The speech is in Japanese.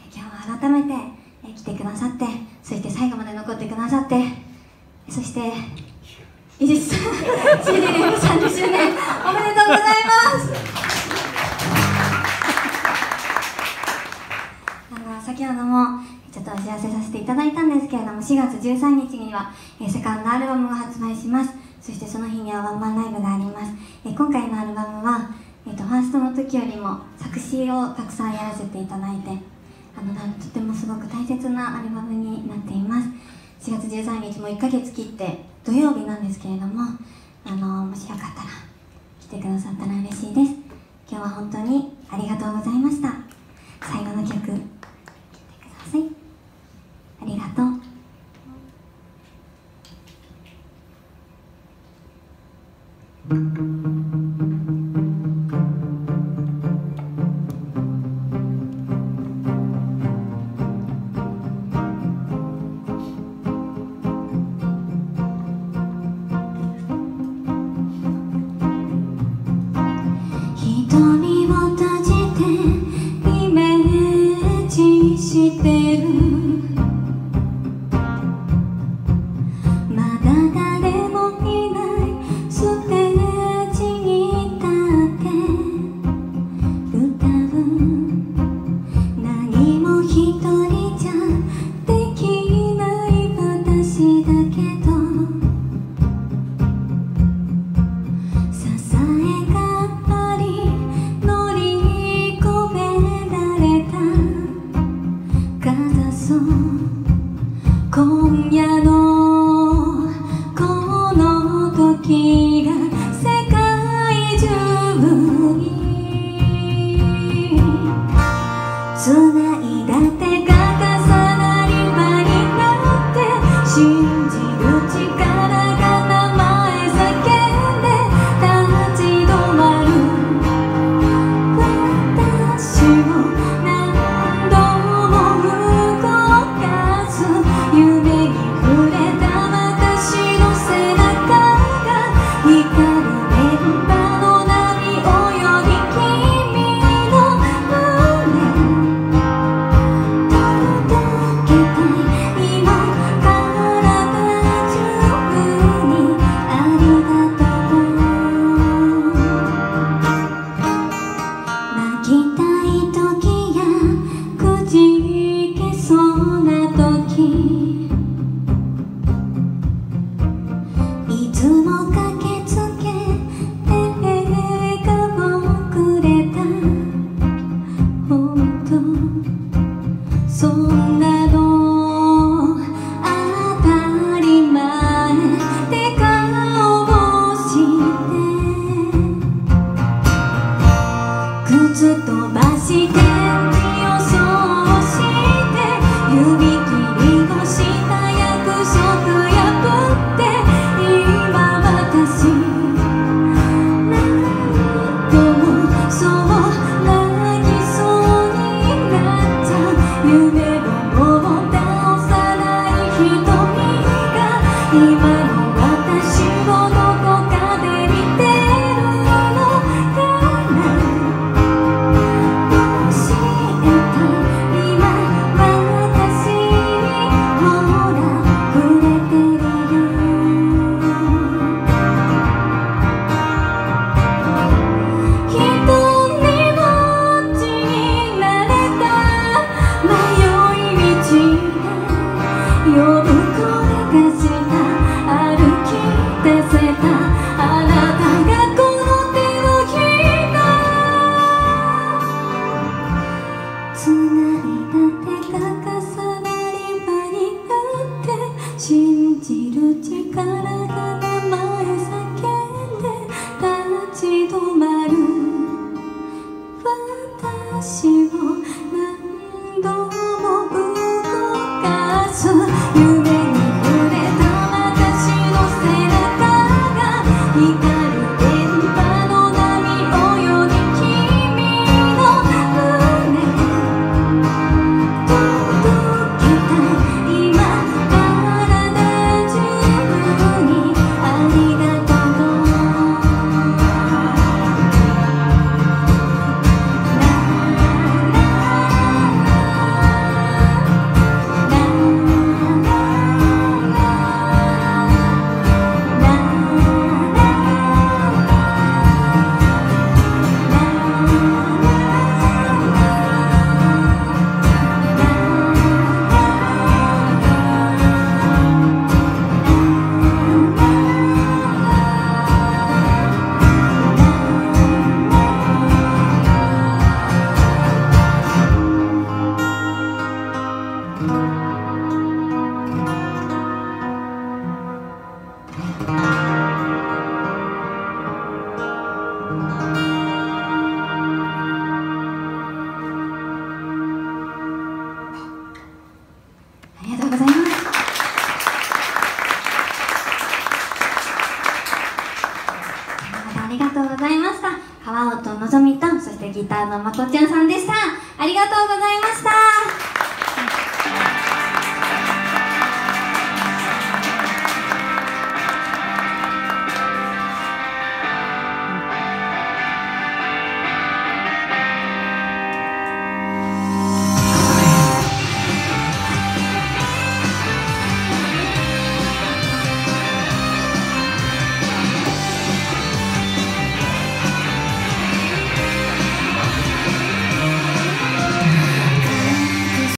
今日は改めて来てくださって、そして最後まで残ってくださって、そして伊地知さん CD デビュー30周年おめでとうございます。先ほどもちょっとお知らせさせていただいたんですけれども、4月13日にはセカンドアルバムが発売します。そしてその日にはワンマンライブがあります。今回のアルバムは、ファーストの時よりも作詞をたくさんやらせていただいて、とてもすごく大切なアルバムになっています。4月13日も1ヶ月切って土曜日なんですけれども、もしよかったら来てくださったら嬉しいです。今日は本当にありがとうございました。最後の曲聴いてください。ありがとう。 瞳を閉じてイメージしてる、まだ誰もいないステージに立って歌う、何も一人じゃできない私だけど、支えが今夜のこの時が世界中に繋いだ手が重なり場になって、信じる力が名前叫んで立ち止まる、私を何度も動かす夢に触れた私の背中が光る電波の波泳ぎ、君の胸届けたい今体中にありがとう。泣きたい時やくじけそうな時、いつも駆けつけて笑顔くれた、本当そんなの当たり前って顔をして靴飛ばして火をそうして指切りをした約束破って今私何度もそう泣きそうになっちゃう、夢をもう倒さない瞳が今の私をどこかで見てるのかな、教えた今私にほら触れてるよ、一人ぼっちになれた迷い道で呼ぶ声がした歩き出せた、あなたがこの手を引いた、繋いだ手が重なり場になって、信じる力が名前叫んで立ち止まる、私を何度も動かす、夢に触れた私の背中が光る電波の波泳ぎ、君の胸届けたい今体中にありがとう。 ターのまこちゃんさんでした。ありがとうございました。